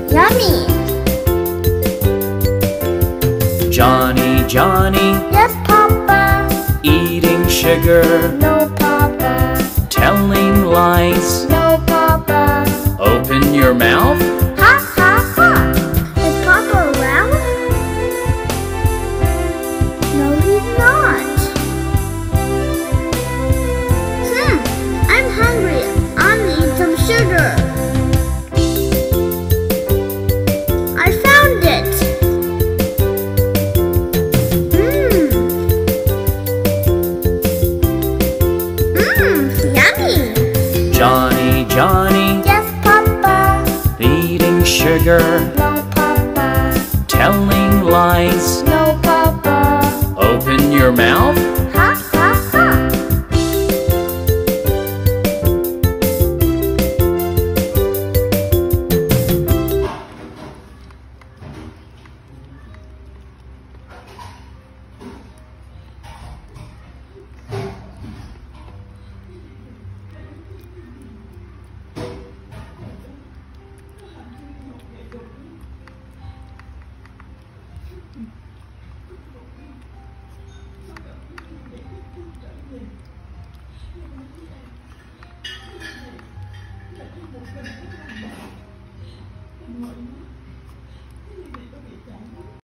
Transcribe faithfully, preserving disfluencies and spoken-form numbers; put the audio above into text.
Yummy! Johnny, Johnny, Yes, Papa. eating sugar, No, Papa. telling lies. No, Papa. Open your mouth. Ha, ha, ha. Is Papa around? No, he's not. Hmm, I'm hungry. I'll need some sugar. I found it. Mmm. Mmm, yummy. Johnny, Johnny, Yes, Papa. eating sugar, No, Papa. telling lies. No,